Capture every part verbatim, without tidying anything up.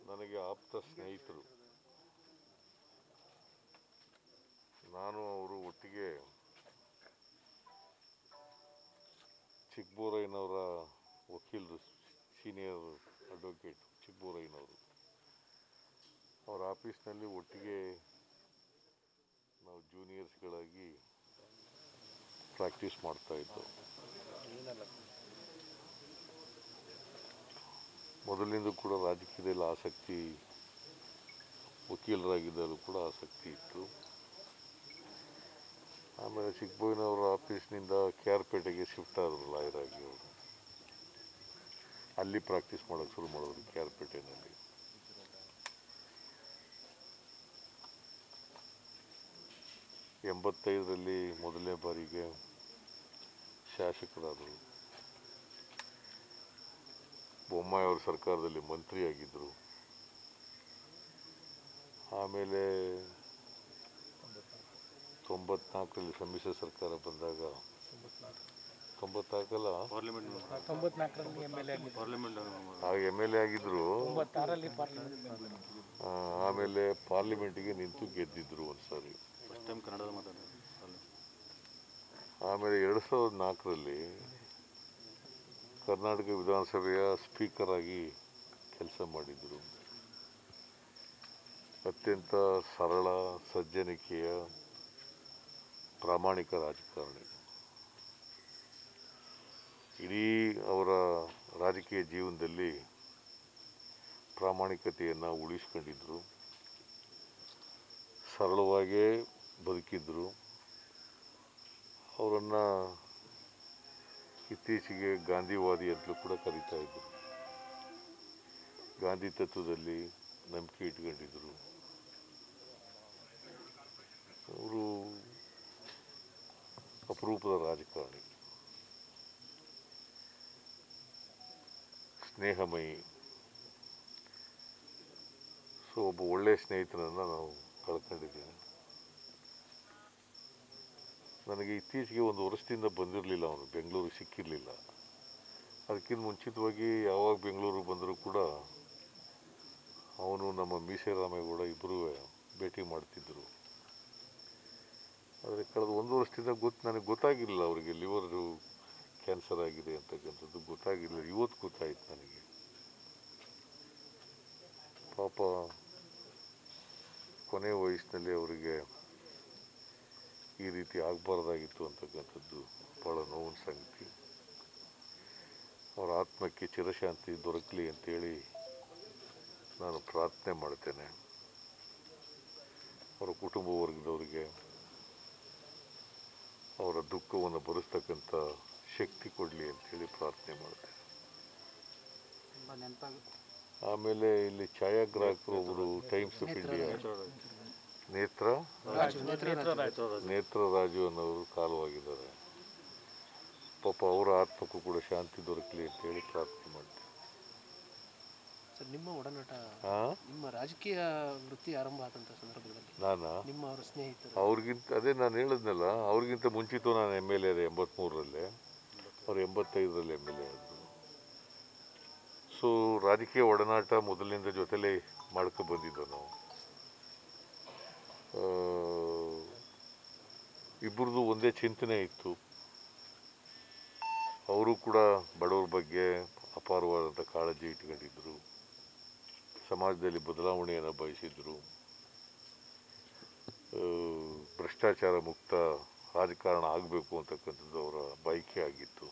ನನಗೆ ಆಪ್ತ ಸ್ನೇಹಿತರು. ನಾನು ಅವರು ಒಟ್ಟಿಗೆ ಚಿಕ್ಕಬೋರಯ್ಯನವರ ವಕೀಲರು, ಸೀನಿಯರ್ ಅಡ್ವೊಕೇಟ್ ಚಿಕ್ಕಬೋರಯ್ಯನವರು, ಅವರ ಆಫೀಸ್ನಲ್ಲಿ ಒಟ್ಟಿಗೆ ನಾವು ಜೂನಿಯರ್ಸ್ಗಳಾಗಿ ಪ್ರಾಕ್ಟೀಸ್ ಮಾಡ್ತಾ ಇದ್ದೆವು. ಮೊದಲಿನಿಂದ ಕೂಡ ರಾಜಕೀಯದಲ್ಲಿ ಆಸಕ್ತಿ, ವಕೀಲರಾಗಿದ್ದರೂ ಕೂಡ ಆಸಕ್ತಿ ಇತ್ತು. ಆಮೇಲೆ ಚಿಕ್ಕಬೋಯ್ಯನವರ ಆಫೀಸ್ನಿಂದ ಕೆ ಆರ್ ಪೇಟೆಗೆ ಶಿಫ್ಟ್ ಆದರು ಲಾಯರ್ ಆಗಿ. ಅವರು ಅಲ್ಲಿ ಪ್ರಾಕ್ಟೀಸ್ ಮಾಡೋಕ್ಕೆ ಶುರು ಮಾಡಿದ್ರು ಕೆ ಆರ್ ಪೇಟೆನಲ್ಲಿ. ಎಂಬತ್ತೈದರಲ್ಲಿ ಮೊದಲನೇ ಬಾರಿಗೆ ಶಾಸಕರಾದರು. ಬೊಮ್ಮಾಯಿ ಅವರ ಸರ್ಕಾರದಲ್ಲಿ ಮಂತ್ರಿಯಾಗಿದ್ದರು. ಆಮೇಲೆ ತೊಂಬತ್ನಾಲ್ಕರಲ್ಲಿ ಸಮ್ಮಿಶ್ರ ಸರ್ಕಾರ ಬಂದಾಗ, ತೊಂಬತ್ನಾಲ್ಕಲ್ಲ ಆಗ ಎಮ್ ಎಲ್ ಎ ಆಗಿದ್ರು. ಆಮೇಲೆ ಪಾರ್ಲಿಮೆಂಟಿಗೆ ನಿಂತು ಗೆದ್ದಿದ್ರು ಒಂದ್ಸಾರಿ. ಆಮೇಲೆ ಎರಡು ಸಾವಿರದ ನಾಲ್ಕರಲ್ಲಿ ಕರ್ನಾಟಕ ವಿಧಾನಸಭೆಯ ಸ್ಪೀಕರ್ ಆಗಿ ಕೆಲಸ ಮಾಡಿದರು. ಅತ್ಯಂತ ಸರಳ, ಸಜ್ಜನಿಕೆಯ, ಪ್ರಾಮಾಣಿಕ ರಾಜಕಾರಣಿ. ಇಡೀ ಅವರ ರಾಜಕೀಯ ಜೀವನದಲ್ಲಿ ಪ್ರಾಮಾಣಿಕತೆಯನ್ನು ಉಳಿಸ್ಕೊಂಡಿದ್ರು, ಸರಳವಾಗೇ ಬದುಕಿದ್ರು. ಅವರನ್ನು ಇತ್ತೀಚೆಗೆ ಗಾಂಧಿವಾದಿ ಅಂತಲೂ ಕೂಡ ಕರೀತಾ ಇದ್ರು. ಗಾಂಧಿ ತತ್ವದಲ್ಲಿ ನಂಬಿಕೆ ಇಟ್ಕೊಂಡಿದ್ರು. ಅವರು ಅಪರೂಪದ ರಾಜಕಾರಣಿ, ಸ್ನೇಹಮಯಿ. ಸೊ ಒಬ್ಬ ಒಳ್ಳೆಯ ಸ್ನೇಹಿತನನ್ನು ನಾವು ಕಳ್ಕೊಂಡಿದ್ದೇವೆ. ನನಗೆ ಇತ್ತೀಚೆಗೆ ಒಂದು ವರ್ಷದಿಂದ ಬಂದಿರಲಿಲ್ಲ, ಅವನು ಬೆಂಗಳೂರಿಗೆ ಸಿಕ್ಕಿರಲಿಲ್ಲ. ಅದಕ್ಕಿಂತ ಮುಂಚಿತವಾಗಿ ಯಾವಾಗ ಬೆಂಗಳೂರು ಬಂದರೂ ಕೂಡ ಅವನು ನಮ್ಮ ಮೀಸೆ ರಾಮೇಗೌಡ ಇಬ್ಬರೂ ಭೇಟಿ ಮಾಡ್ತಿದ್ದರು. ಆದರೆ ಕಳೆದ ಒಂದು ವರ್ಷದಿಂದ ಗೊತ್ತು ನನಗೆ ಗೊತ್ತಾಗಿರಲಿಲ್ಲ ಅವರಿಗೆ ಲಿವರ್ ಕ್ಯಾನ್ಸರ್ ಆಗಿದೆ ಅಂತಕ್ಕಂಥದ್ದು ಗೊತ್ತಾಗಿರಲಿಲ್ಲ. ಇವತ್ತು ಗೊತ್ತಾಯಿತು ನನಗೆ. ಪಾಪ ಕೊನೆ ವಯಸ್ಸಿನಲ್ಲಿ ಅವರಿಗೆ ಈ ರೀತಿ ಆಗಬಾರ್ದಾಗಿತ್ತು ಅಂತಕ್ಕಂಥದ್ದು ಭಾಳ ನೋವಿನ ಸಂಗತಿ. ಅವರ ಆತ್ಮಕ್ಕೆ ಚಿರಶಾಂತಿ ದೊರಕಲಿ ಅಂತೇಳಿ ನಾನು ಪ್ರಾರ್ಥನೆ ಮಾಡ್ತೇನೆ. ಅವರ ಕುಟುಂಬ ವರ್ಗದವರಿಗೆ ಅವರ ದುಃಖವನ್ನು ಭರಿಸ್ತಕ್ಕಂಥ ಶಕ್ತಿ ಕೊಡಲಿ ಅಂತೇಳಿ ಪ್ರಾರ್ಥನೆ ಮಾಡ್ತೇನೆ. ಆಮೇಲೆ ಇಲ್ಲಿ ಛಾಯಾಗ್ರಾಹಕರು ಒಬ್ಬರು ಟೈಮ್ಸ್ ಆಫ್ ಇಂಡಿಯಾ ನೇತ್ರ ನೇತ್ರ ರಾಜು ಅನ್ನೋರು ಕಾಲವಾಗಿದ್ದಾರೆ. ಪಾಪ ಅವರ ಆತ್ಮಕ್ಕೂ ಕೂಡ ಶಾಂತಿ ದೊರಕಲಿ ಅಂತ ಹೇಳಿ ಪ್ರಾರ್ಥನೆ ಮಾಡ್ತೇನೆ. ಸರ್, ನಿಮ್ಮ ಒಡನಾಟ, ನಿಮ್ಮ ರಾಜಕೀಯ ವೃತ್ತಿ ಆರಂಭ ಆದಂಥ ಸಂದರ್ಭದಲ್ಲಿ ನಾನು ನಿಮ್ಮ ಅವರ ಸ್ನೇಹಿತರು ಅವ್ರಿಗಿಂತ, ಅದೇ ನಾನು ಹೇಳಿದ್ನಲ್ಲ, ಅವ್ರಿಗಿಂತ ಮುಂಚಿತ ನಾನು ಎಮ್ ಎಲ್ ಎ ಅದೇ ಎಂಬತ್ತ್ಮೂರರಲ್ಲೇ, ಅವ್ರು ಎಂಬತ್ತೈದರಲ್ಲಿ ಎಮ್ ಎಲ್ ಎ ಆದರು. ಸೊ ರಾಜಕೀಯ ಒಡನಾಟ ಮೊದಲಿನಿಂದ ಜೊತೆಲೇ ಮಾಡ್ಕೊ ಬಂದಿದ್ದೋ ನಾವು. ಇಬ್ಬರದು ಒಂದೇ ಚಿಂತನೆ ಇತ್ತು. ಅವರು ಕೂಡ ಬಡವರ ಬಗ್ಗೆ ಅಪಾರವಾದಂಥ ಕಾಳಜಿ ಇಟ್ಕೊಂಡಿದ್ರು, ಸಮಾಜದಲ್ಲಿ ಬದಲಾವಣೆಯನ್ನು ಬಯಸಿದ್ರು, ಭ್ರಷ್ಟಾಚಾರ ಮುಕ್ತ ರಾಜಕಾರಣ ಆಗಬೇಕು ಅಂತಕ್ಕಂಥದ್ದು ಅವರ ಬಯಕೆ ಆಗಿತ್ತು.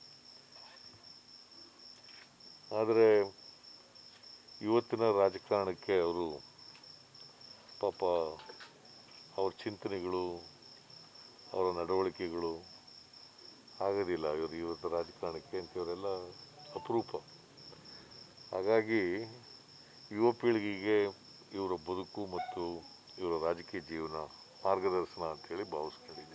ಆದರೆ ಇವತ್ತಿನ ರಾಜಕಾರಣಕ್ಕೆ ಅವರು ಪಾಪ ಅವ್ರ ಚಿಂತನೆಗಳು, ಅವರ ನಡವಳಿಕೆಗಳು ಆಗೋದಿಲ್ಲ ಇವರು ಇವತ್ತು ರಾಜಕಾರಣಕ್ಕೆ ಅಂತ. ಇವರೆಲ್ಲ ಅಪರೂಪ. ಹಾಗಾಗಿ ಯುವ ಪೀಳಿಗೆಗೆ ಇವರ ಬದುಕು ಮತ್ತು ಇವರ ರಾಜಕೀಯ ಜೀವನ ಮಾರ್ಗದರ್ಶನ ಅಂತೇಳಿ ಭಾವಿಸ್ಕೊಂಡಿದ್ದೀನಿ.